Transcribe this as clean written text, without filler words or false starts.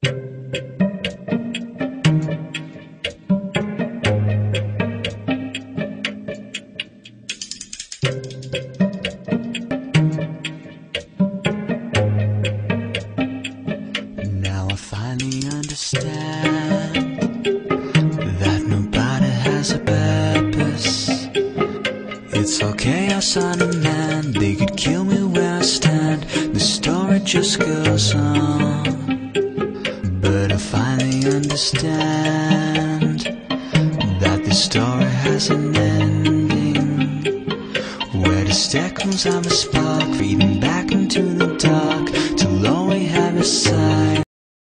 Now I finally understand that nobody has a purpose. It's okay, I son a man. They could kill me where I stand. The story just goes on. But I finally understand that the story has an ending, where the stack moves, I'm a spark, reading